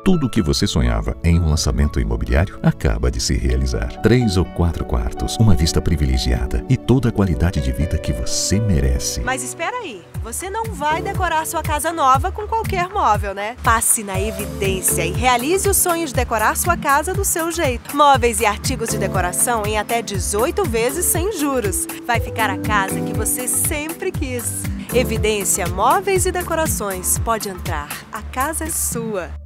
Tudo o que você sonhava em um lançamento imobiliário acaba de se realizar. 3 ou 4 quartos, uma vista privilegiada e toda a qualidade de vida que você merece. Mas espera aí, você não vai decorar sua casa nova com qualquer móvel, né? Passe na Evidência e realize o sonho de decorar sua casa do seu jeito. Móveis e artigos de decoração em até 18 vezes sem juros. Vai ficar a casa que você sempre quis. Evidência Móveis e Decorações. Pode entrar, a casa é sua.